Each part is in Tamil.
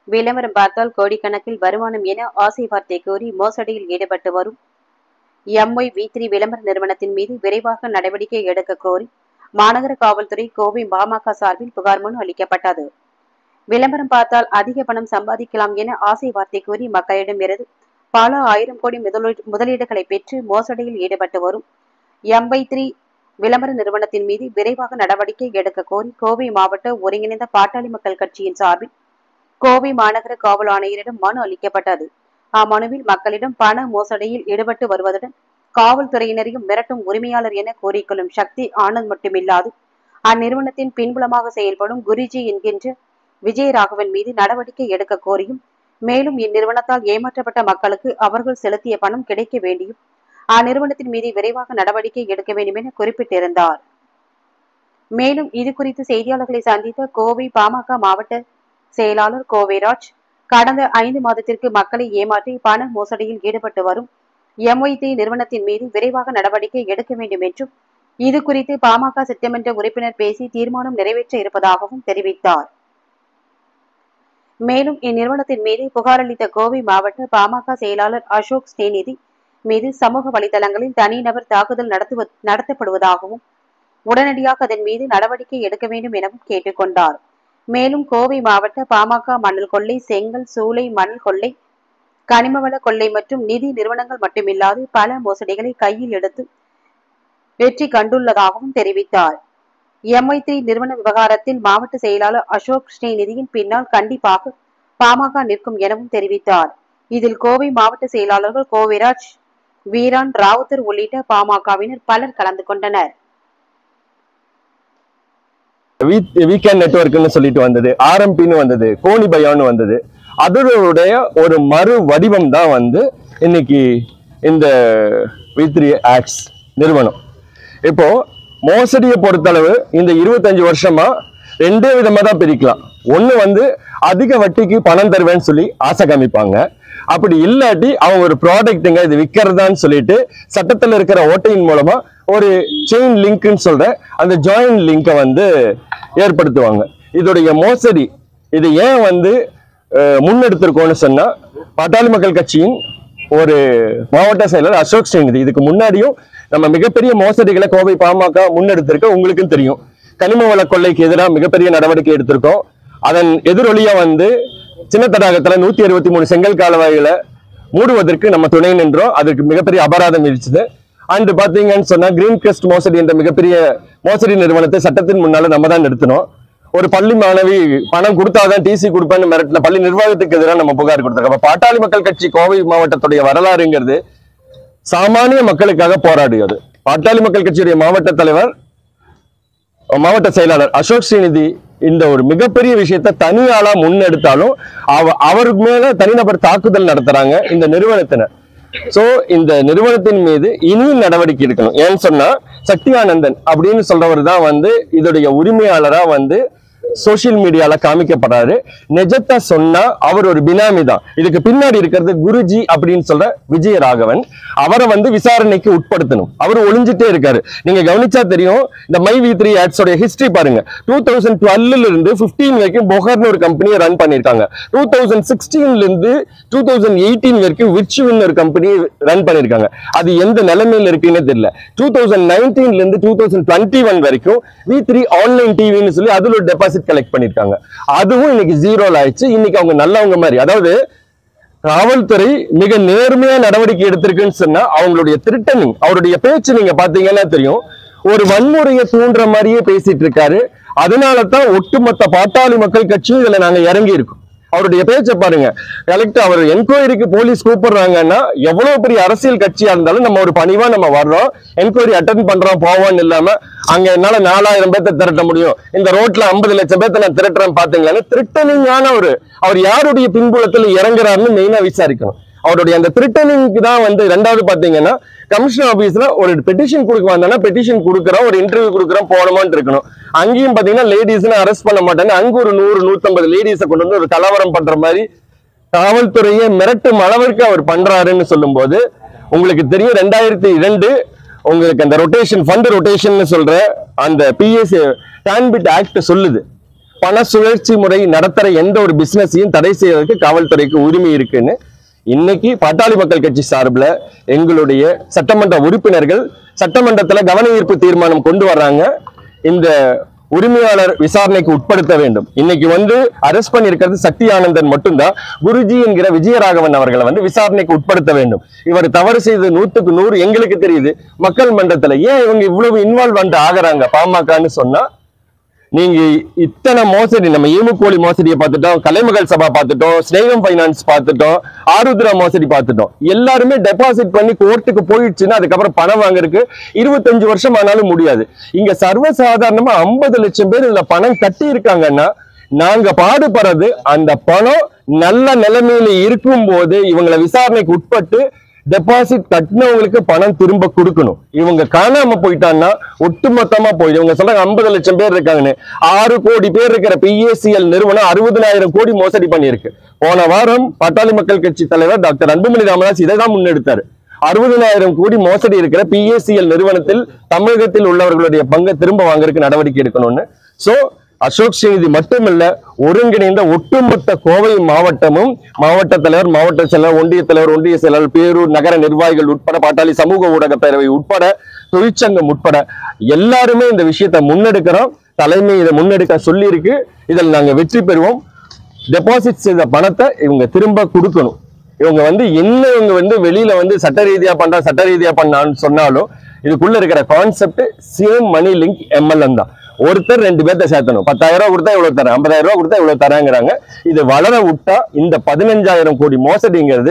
விளம்பரம் பார்த்தால் கோடிக்கணக்கில் வருமானம் என ஆசை வார்த்தை கூறி மோசடியில் ஈடுபட்டு வரும் MY-V3 விளம்பர நிறுவனத்தின் மீது விரைவாக நடவடிக்கை எடுக்க கோரி மாநகர காவல்துறை கோவை பாமக சார்பில் புகார் மனு அளிக்கப்பட்டது. விளம்பரம் பார்த்தால் அதிக பணம் சம்பாதிக்கலாம் என ஆசை வார்த்தை கூறி மக்களிடமிருந்து பல ஆயிரம் கோடி முதலீடுகளை பெற்று மோசடியில் ஈடுபட்டு வரும் MY-3 விளம்பர நிறுவனத்தின் மீது விரைவாக நடவடிக்கை எடுக்க கோரி கோவை மாவட்ட ஒருங்கிணைந்த பாட்டாளி மக்கள் கட்சியின் சார்பில் கோவை மாநகர காவல் ஆணையரிடம் மனு அளிக்கப்பட்டது. அம்மனுவில் மக்களிடம் பண மோசடியில் ஈடுபட்டு வருவதுடன் காவல்துறையினரையும் மிரட்டும் உரிமையாளர் என கூறிக்கொள்ளும் சக்தி ஆனந்த் மட்டுமில்லாது அந்நிறுவனத்தின் பின்புலமாக செயல்படும் குருஜி என்கின்ற விஜயராகவன் மீது நடவடிக்கை எடுக்க கோரியும், மேலும் இந்நிறுவனத்தால் ஏமாற்றப்பட்ட மக்களுக்கு அவர்கள் செலுத்திய பணம் கிடைக்க வேண்டியும் அந்நிறுவனத்தின் மீது விரைவாக நடவடிக்கை எடுக்க வேண்டும் என குறிப்பிட்டிருந்தார். மேலும் இதுகுறித்து செய்தியாளர்களை சந்தித்த கோவை பாமக மாவட்ட செயலாளர் கோவைராஜ், கடந்த 5 மாதத்திற்கு மக்களை ஏமாற்றி பண மோசடியில் ஈடுபட்டு வரும் MY-3 நிறுவனத்தின் மீது விரைவாக நடவடிக்கை எடுக்க வேண்டும் என்றும், இது குறித்து பாமக சட்டமன்ற உறுப்பினர் பேசி தீர்மானம் நிறைவேற்ற இருப்பதாகவும் தெரிவித்தார். மேலும் இந்நிறுவனத்தின் மீது புகார் அளித்த கோவை மாவட்ட பாமக செயலாளர் அசோக் ஸ்ரீநிதி மீது சமூக வலைதளங்களில் தனிநபர் தாக்குதல் நடத்தப்படுவதாகவும் உடனடியாக அதன் மீது நடவடிக்கை எடுக்க வேண்டும் எனவும் கேட்டுக்கொண்டார். மேலும் கோவை மாவட்ட பாமக மணல் கொள்ளை, செங்கல் சூளை, மணல் கொள்ளை, கனிமவள கொள்ளை மற்றும் நிதி நிறுவனங்கள் மட்டுமில்லாது பல மோசடிகளை கையில் எடுத்து வெற்றி கண்டுள்ளதாகவும் தெரிவித்தார். MY-3 நிறுவன விவகாரத்தில் மாவட்ட செயலாளர் அசோக் ஸ்ரீநிதியின் பின்னால் கண்டிப்பாக பாமக நிற்கும் எனவும் தெரிவித்தார். இதில் கோவை மாவட்ட செயலாளர்கள் கோவைராஜ், வீரான், ராவுத்தர் உள்ளிட்ட பாமகவினர் பலர் கலந்து கொண்டனர். வீக்கெண்ட் நெட்வொர்க்னு சொல்லிட்டு வந்தது, RMPன்னு வந்தது, கோனி பயான்னு வந்தது. அதனுடைய ஒரு மறு வடிவம் தான் இன்னைக்கு இந்த V3 ஆட்ஸ் நிறுவனம். இப்போ மோசடியை பொறுத்தளவு இந்த 25 வருஷமா 2 விதமா தான் பிரிக்கலாம். ஒண்ணு அதிக வட்டிக்கு பணம் தருவேன்னு சொல்லி ஆசை காமிப்பாங்க. அப்படி இல்லாட்டி அவங்க ஒரு ப்ராடக்ட்டுங்க இது விற்கிறதான்னு சொல்லிட்டு சட்டத்தில் இருக்கிற ஓட்டையின் மூலமா ஒரு செயின் லிங்க்னு சொல்ற அந்த ஜாயின் லிங்கை ஏற்படுத்துவாங்க. இதோடைய மோசடி இது ஏன் முன்னெடுத்திருக்கோம்னு சொன்னா, பாட்டாளி மக்கள் கட்சியின் ஒரு மாவட்ட செயலர் அசோக் ஸ்ரீநிதி இதுக்கு முன்னாடியும் நம்ம மிகப்பெரிய மோசடிகளை கோவை பாமக முன்னெடுத்திருக்க உங்களுக்கும் தெரியும். கனிம வள கொள்ளைக்கு எதிராக மிகப்பெரிய நடவடிக்கை எடுத்திருக்கோம். அதன் எதிரொலியா சின்ன தடாகத்துல 163 செங்கல் கால்வாய்களை மூடுவதற்கு நம்ம துணை நின்றோம். அதுக்கு மிகப்பெரிய அபராதம் இருந்துச்சு. அண்ட் பாத்தீங்கன்னு சொன்னா கிரீன் கிரஸ்ட் மோசடி என்ற மிகப்பெரிய மோசடி நிறுவனத்தை சட்டத்தின் முன்னால நம்ம தான் நிறுத்தினோம். ஒரு பள்ளி மாணவி பணம் கொடுத்தாதான் TC கொடுப்பேன்னு மிரட்டின பள்ளி நிர்வாகத்துக்கு எதிராக நம்ம புகார் கொடுத்திருக்கோம். அப்ப பாட்டாளி மக்கள் கட்சி கோவை மாவட்டத்துடைய வரலாறுங்கிறது சாமானிய மக்களுக்காக போராடியது. பாட்டாளி மக்கள் கட்சியுடைய மாவட்ட தலைவர், மாவட்ட செயலாளர் அசோக் ஸ்ரீநிதி இந்த ஒரு மிகப்பெரிய விஷயத்த தனியாளா முன்னெடுத்தாலும் அவருக்கு மேல தனிநபர் தாக்குதல் நடத்துறாங்க இந்த நிறுவனத்தினர். சோ இந்த நிறுவனத்தின் மீது இனியும் நடவடிக்கை எடுக்கணும். ஏன்னு சொன்னா சக்தி ஆனந்தன் அப்படின்னு சொல்றவர் தான் இதோடைய உரிமையாளரா சோசியல் மீடியால காமிக்கப்படுறாரு. நிஜத்தை சொன்னா அவர் ஒரு பினாமி தான். இதுக்கு பின்னாடி இருக்கிறது குருஜி அப்படின்னு சொல்ற விஜயராகவன். அவரை விசாரணைக்கு உட்படுத்தணும். அவர் ஒளிஞ்சிட்டே இருக்காரு. நீங்க கவனிச்சா தெரியும். இந்த MY-V3 ஆட்ஸோட ஹிஸ்டரி பாருங்க. 2012 இருந்து 15 வரைக்கும் பொஹர்னு ஒரு கம்பெனியை ரன் பண்ணிருக்காங்க. 2016 இருந்து 2018 வரைக்கும் விர்ச்சுவின் ஒரு கம்பெனி ரன் பண்ணிருக்காங்க. அது எந்த நிலைமையில இருக்குன்னு தெரியல. 2019 இருந்து 2021 வரைக்கும் V3 ஆன்லைன் டிவின்னு சொல்லி அதுல ஒரு டெபாசிட் கலெக்ட் பண்ணிருக்காங்க. அதுவும் இன்னைக்கு ஜீரோல ஆயிடுச்சு. இன்னைக்கு அவங்க நல்லவங்க மாதிரி, அதாவது காவல்துறை மிக நேர்மையா நடவடிக்கை எடுத்திருக்குன்னு சொன்னா அவங்களுடைய த்ரெட்டனிங், அவருடைய பேச்சு நீங்க பாத்தீங்கன்னா தெரியும். ஒரு வன்முறையை தூண்டுற மாதிரியே பேசிட்டு இருக்காரு. அதனாலதான் ஒட்டுமொத்த பாட்டாளி மக்கள் கட்சியும் இதுல நாங்க இறங்கி இருக்கோம். அவருடைய பேச்சை பாருங்க. கலெக்டர் அவர் என்கொயரிக்கு போலீஸ் கூப்பிடுறாங்கன்னா எவ்வளவு பெரிய அரசியல் கட்சியா இருந்தாலும் நம்ம ஒரு பணிவா நம்ம வர்றோம், என்கொயரி அட்டன் பண்றோம் போவோம்னு இல்லாம அங்க என்னால 4000 பேர்த்த திரட்ட முடியும், இந்த ரோட்ல 50 லட்சம் பேர்த்த நான் திரட்டுறேன் பாத்தீங்களா. த்ரிட்டனிங்கான அவர் யாருடைய பின்புலத்தில் இறங்குறாருன்னு மெயினா விசாரிக்கணும். அவருடைய அந்த த்ரிட்டனிங்க்கு தான் ரெண்டாவது பாத்தீங்கன்னா கமிஷனர் ஆபீஸ்ல ஒரு பெட்டிஷன் கொடுக்க வந்தானா பெட்டிஷன் கொடுக்குறோம், ஒரு இன்டர்வியூ கொடுக்குறோம் போனோமான்னு இருக்கணும். அங்கேயும் பாத்தீங்கன்னா லேடிஸ்னு அரெஸ்ட் பண்ண மாட்டாங்க. அங்க ஒரு 100-150 லேடிஸை கொண்டு ஒரு கலவரம் பண்ற மாதிரி காவல்துறையை மிரட்டும் அளவிற்கு அவர் பண்றாருன்னு சொல்லும் போது உங்களுக்கு தெரியும். 2002 உங்களுக்கு அந்த ரொட்டேஷன் ஃபண்ட் ரொட்டேஷன் சொல்ற அந்த PSA டான்பிட் ஆக்ட் சொல்லுது. பண சுழற்சி முறை நடத்துற எந்த ஒரு பிசினஸையும் தடை செய்வதற்கு காவல்துறைக்கு உரிமை இருக்குன்னு இன்னைக்கு பாட்டாளி மக்கள் கட்சி சார்பில் எங்களுடைய சட்டமன்ற உறுப்பினர்கள் சட்டமன்றத்துல கவன ஈர்ப்பு தீர்மானம் கொண்டு வர்றாங்க. இந்த உரிமையாளர் விசாரணைக்கு உட்படுத்த வேண்டும். இன்னைக்கு அரெஸ்ட் பண்ணியிருக்கிறது சக்தி ஆனந்தன் மட்டும்தான். குருஜி என்கிற விஜயராகவன் அவர்களை விசாரணைக்கு உட்படுத்த வேண்டும். இவர் தவறு செய்தது 100க்கு 100 எங்களுக்கு தெரியுது. மக்கள் மன்றத்துல ஏன் இவங்க இவ்வளவு இன்வால்வ் ஆகுறாங்க பாமகன்னு சொன்னா, நீங்க இத்தனை மோசடி, நம்ம ஈமுக்கோழி மோசடியை பார்த்துட்டோம், கலைமகள் சபா பார்த்துட்டோம், ஸ்னேகம் பைனான்ஸ் பார்த்துட்டோம், ஆருத்ரா மோசடி பார்த்துட்டோம். எல்லாருமே டெபாசிட் பண்ணி கோர்ட்டுக்கு போயிடுச்சுன்னா அதுக்கப்புறம் பணம் வாங்குறதுக்கு 25 வருஷம் ஆனாலும் முடியாது. இங்க சர்வசாதாரணமா 50 லட்சம் பேர் இதுல பணம் கட்டி இருக்காங்கன்னா, நாங்க பாடுபடுறது அந்த பணம் நல்ல நிலைமையில இருக்கும் போது இவங்களை விசாரணைக்கு உட்பட்டு டெபாசிட் கட்டினவங்களுக்கு பணம் திரும்ப கொடுக்கணும். இவங்க காணாம போயிட்டான்னா ஒட்டுமொத்தமா போயிடும். இவங்க சொல்றாங்க 50 லட்சம் பேர் இருக்காங்கன்னு. 6 கோடி பேர் இருக்கிற PACL நிறுவனம் 60,000 கோடி மோசடி பண்ணியிருக்கு. போன வாரம் பாட்டாளி மக்கள் கட்சி தலைவர் டாக்டர் அன்புமணி ராமதாஸ் இதை தான் முன்னெடுத்தாரு. 60,000 கோடி மோசடி இருக்கிற PACL நிறுவனத்தில் தமிழகத்தில் உள்ளவர்களுடைய பங்கை திரும்ப வாங்குறதுக்கு நடவடிக்கை எடுக்கணும்னு. சோ அசோக் செய்தி மட்டுமல்ல, ஒருங்கிணைந்த ஒட்டுமொத்த கோவை மாவட்டமும் மாவட்ட தலைவர், மாவட்ட செயலர், ஒன்றிய தலைவர், ஒன்றிய செயலர், பேரூர் நகர நிர்வாகிகள் உட்பட, பாட்டாளி சமூக ஊடக பேரவை உட்பட, தொழிற்சங்கம் உட்பட எல்லாருமே இந்த விஷயத்தை முன்னெடுக்கிறோம். தலைமை இதை முன்னெடுக்க சொல்லி இருக்கு. இதில் நாங்க வெற்றி பெறுவோம். டெபாசிட் செய்த பணத்தை இவங்க திரும்ப கொடுக்கணும். இவங்க என்ன இவங்க வெளியில சட்ட ரீதியா பண்ணான்னு சொன்னாலும் இதுக்குள்ள இருக்கிற concept same money link MLM தான். ஒருத்தர் 2 பேர்த்த சேர்த்தணும். 10,000 ரூபாய் கொடுத்தா இவ்வளவு தரேன், 50,000 ரூபாய் கொடுத்தா இவ்வளவு தராங்கிறாங்க. இது வளர விட்டா இந்த 15,000 கோடி மோசடிங்கிறது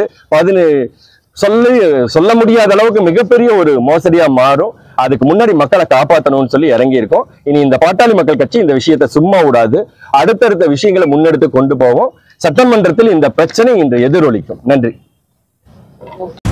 சொல்ல முடியாத அளவுக்கு மிகப்பெரிய ஒரு மோசடியா மாறும். அதுக்கு முன்னாடி மக்களை காப்பாற்றணும்னு சொல்லி இறங்கி இருக்கோம். இனி இந்த பாட்டாளி மக்கள் கட்சி இந்த விஷயத்தை சும்மா விடாது. அடுத்தடுத்த விஷயங்களை முன்னெடுத்து கொண்டு போவோம். சட்டமன்றத்தில் இந்த பிரச்சனை இன்று எதிரொலிக்கும். நன்றி.